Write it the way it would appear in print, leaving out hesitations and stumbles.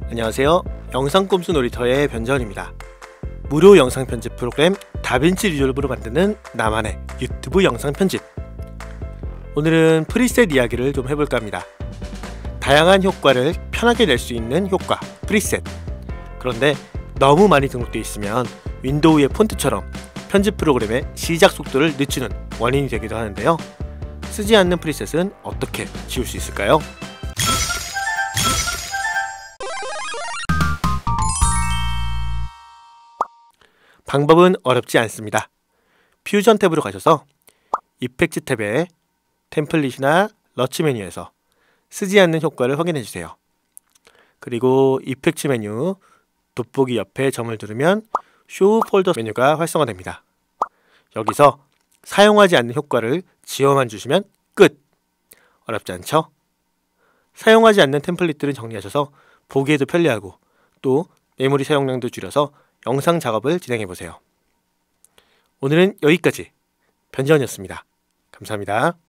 안녕하세요. 영상 꼼수 놀이터의 변재원입니다. 무료 영상 편집 프로그램 다빈치 리졸브로 만드는 나만의 유튜브 영상 편집. 오늘은 프리셋 이야기를 좀 해볼까 합니다. 다양한 효과를 편하게 낼 수 있는 효과, 프리셋. 그런데 너무 많이 등록되어 있으면 윈도우의 폰트처럼 편집 프로그램의 시작 속도를 늦추는 원인이 되기도 하는데요. 쓰지 않는 프리셋은 어떻게 지울 수 있을까요? 방법은 어렵지 않습니다. 퓨전 탭으로 가셔서 이펙트 탭에 템플릿이나 러치 메뉴에서 쓰지 않는 효과를 확인해주세요. 그리고 이펙트 메뉴 돋보기 옆에 점을 누르면 쇼 폴더 메뉴가 활성화됩니다. 여기서 사용하지 않는 효과를 지워만 주시면 끝! 어렵지 않죠? 사용하지 않는 템플릿들은 정리하셔서 보기에도 편리하고 또 메모리 사용량도 줄여서 영상 작업을 진행해보세요. 오늘은 여기까지. 변재원이었습니다. 감사합니다.